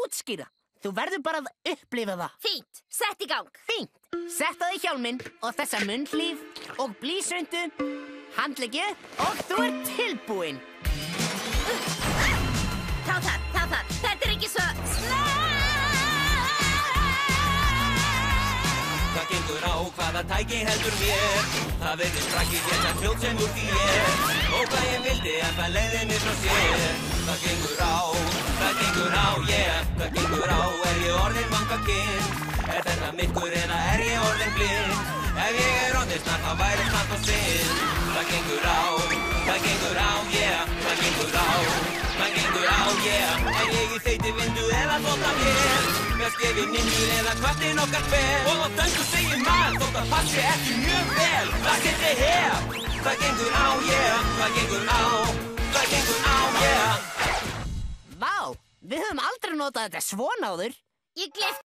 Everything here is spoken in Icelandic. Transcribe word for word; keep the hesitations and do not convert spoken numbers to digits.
útskýra. Þú verður bara að upplifa það. Fínt, sett í gang. Fínt. Sett á þig hjálminn og þessa munnhlíf og blýsundu, handleggi og þú ert tilbúinn. Tá það, tá það. Þetta er ekki svo... Hvað gengur á, hvaða tæki heldur mér? Það virðist krakki geta fljót sem úr því ég. Og hvað ég vildi en það leiði mig frá sér. Hvað gengur á, hvað gengur á, yeah. Hvað gengur á, er ég orðin vangakinn? Er þetta myrkur eða er ég orðin blind? Ef ég er orðin snart, þá væri snart á sinn. Hvað gengur á, hvað gengur á, yeah. Hvað gengur á, hvað gengur á, yeah. Er ég í feiti vindu eða þótt af hér? Með skefin innur eða kvartinn okkar hver. Og á dönsku segir mann, þótt að passi ekki mjög vel. Það geti hér. Hvað gengur á, yeah. Hvað gengur á, hvað gengur á, yeah. Vá, við höfum aldrei notað þetta svona áður. Ég gleypti